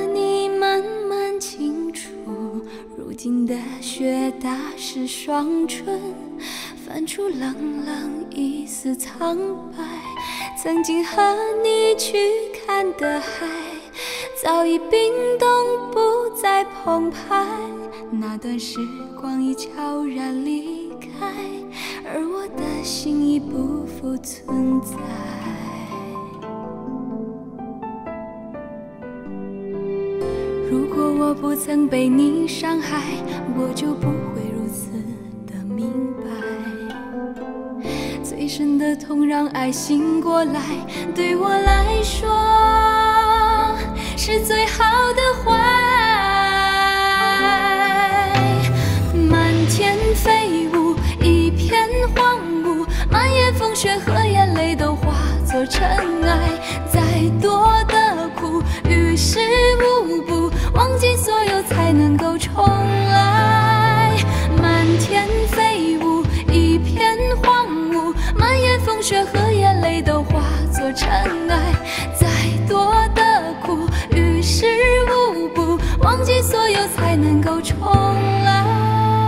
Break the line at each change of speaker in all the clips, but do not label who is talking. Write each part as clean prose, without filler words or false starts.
你慢慢清楚，如今的雪打湿双唇，泛出冷冷一丝苍白。曾经和你去看的海，早已冰冻不再澎湃。那段时光已悄然离开，而我的心已不复存在。如果我不曾被你伤害，我就不会如此的明白。最深的痛让爱醒过来，对我来说是最好的坏。满天飞舞，一片荒芜，满眼风雪和眼泪都化作尘埃。再多的苦于事无补，忘记所有才能够重来。满天飞舞，一片荒芜，满眼风雪和眼泪都化作尘埃。再多的苦于事无补，忘记所有才能够重来。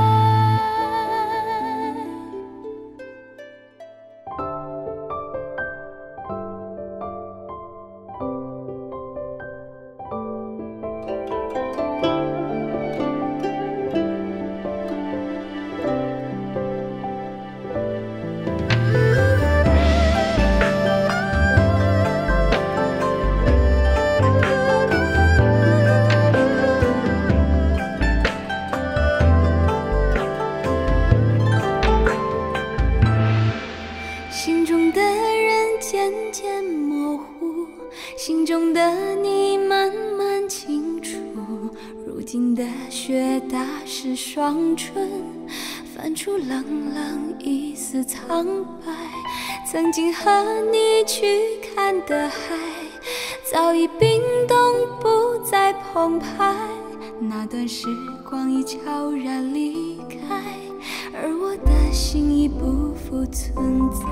心中的人渐渐模糊，心中的你慢慢清楚。如今的雪打湿双唇，泛出冷冷一丝苍白。曾经和你去看的海，早已冰冻不再澎湃。那段时光已悄然离开，而我的心已不复存在。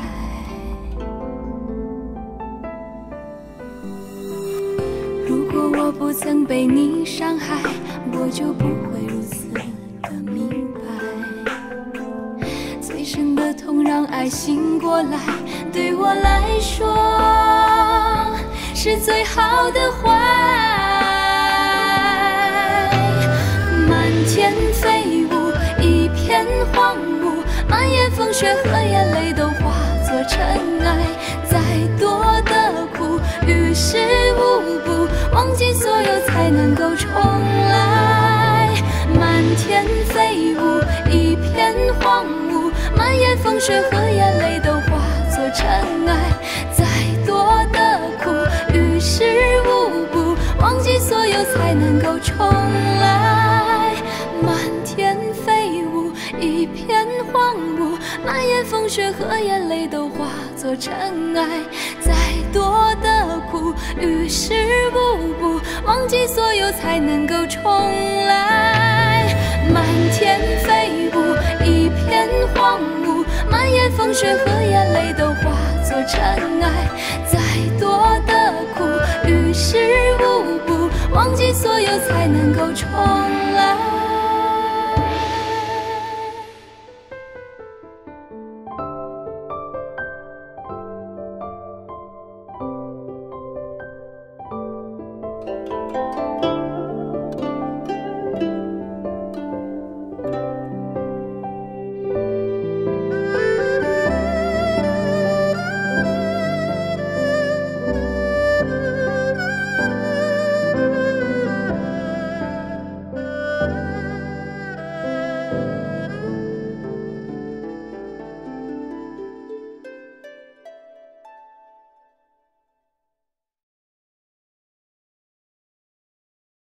如果我不曾被你伤害，我就不会如此的明白。最深的痛让爱醒过来，对我来说是最好的坏。满天飞舞，一片荒芜，满眼风雪和眼泪都化作尘埃。再多的苦于事无补，忘记所有才能够重来。满天飞舞，一片荒芜，满眼风雪和眼泪都化作尘埃。再多的苦于事无补，忘记所有才能够重来。满天飞舞，一片荒芜，满眼风雪和眼泪都化作尘埃。再多的苦于事无补，忘记所有才能够重来。满天飞舞，一片荒芜，满眼风雪和眼泪都化作尘埃。再多的苦于事无补，忘记所有才能够重来。